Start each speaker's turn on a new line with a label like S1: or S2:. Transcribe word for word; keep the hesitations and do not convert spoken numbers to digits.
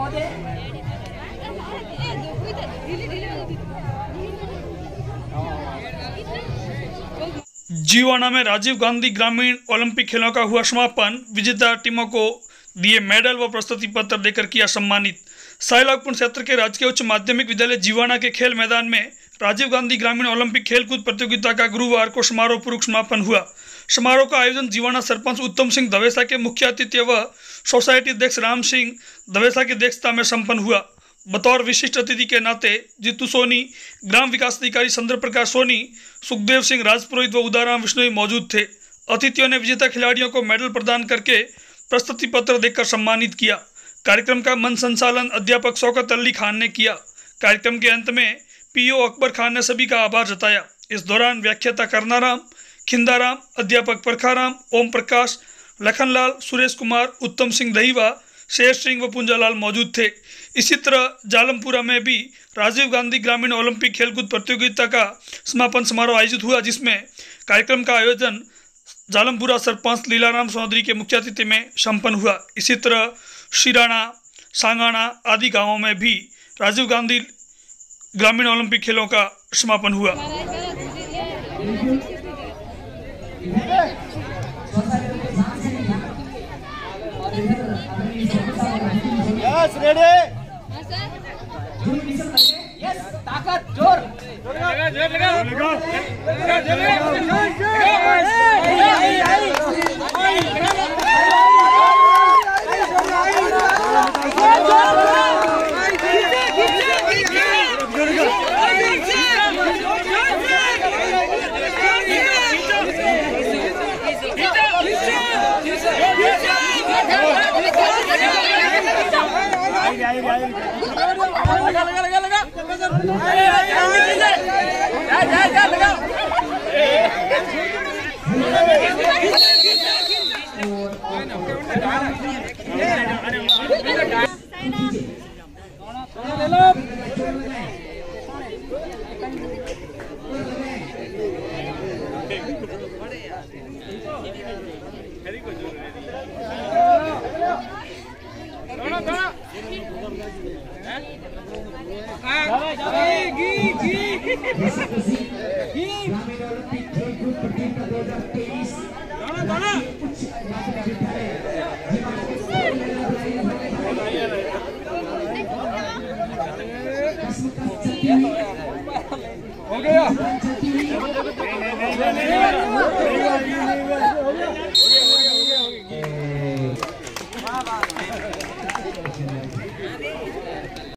S1: जीवाना में राजीव गांधी ग्रामीण ओलंपिक खेलों का हुआ समापन। विजेता टीमों को दिए मेडल व प्रस्तुति पत्र देकर किया सम्मानित। साहिलापुर क्षेत्र के राजकीय उच्च माध्यमिक विद्यालय जीवाना के खेल मैदान में राजीव गांधी ग्रामीण ओलंपिक खेलकूद प्रतियोगिता का गुरुवार को समारोह पूर्वक समापन हुआ। समारोह का आयोजन जीवाना सरपंच उत्तम सिंह दवेसा के मुख्य अतिथि व सोसाइटी अध्यक्ष राम सिंह दवेसा की अध्यक्षता में संपन्न हुआ। बतौर विशिष्ट अतिथि के नाते जीतू सोनी, ग्राम विकास अधिकारी चंद्र प्रकाश सोनी, सुखदेव सिंह राजपुरोहित व उदाराम विष्णोई मौजूद थे। अतिथियों ने विजेता खिलाड़ियों को मेडल प्रदान करके प्रस्तुति पत्र देकर सम्मानित किया। कार्यक्रम का मंच संचालन अध्यापक शौकत अली खान ने किया। कार्यक्रम के अंत में पीओ अकबर खान ने सभी का आभार जताया। इस दौरान व्याख्याता करनाराम, खिंदाराम, अध्यापक परखाराम, ओम प्रकाश, लखनलाल, सुरेश कुमार, उत्तम सिंह दहीवा, शेर सिंह व पुंजालाल मौजूद थे। इसी तरह जालमपुरा में भी राजीव गांधी ग्रामीण ओलंपिक खेलकूद प्रतियोगिता का समापन समारोह आयोजित हुआ, जिसमें कार्यक्रम का आयोजन जालमपुरा सरपंच लीलाराम चौधरी के मुख्य अतिथि में संपन्न हुआ। इसी तरह शिराना, सांगाना आदि गांवों में भी राजीव गांधी ग्रामीण ओलंपिक खेलों का समापन हुआ।
S2: यस रेडी यस ताकत जोर लगा जोर लगा लगा जोर लगा लगा लगा लगा जा जा लगा ले लो हो गया